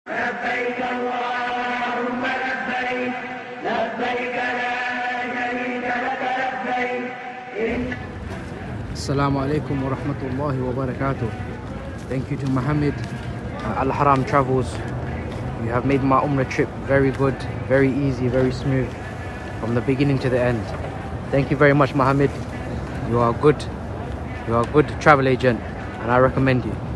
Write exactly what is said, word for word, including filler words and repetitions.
لبيك اللهم لبيك لبيك لا شريك لك لبيك. Assalamu alaikum wa rahmatullahi wa barakatuh. Thank you to Mohammed uh, Al Haram Travels. You have made my Umrah trip very good, very easy, very smooth from the beginning to the end. Thank you very much, Mohammed. You are good. You are a good travel agent and I recommend you.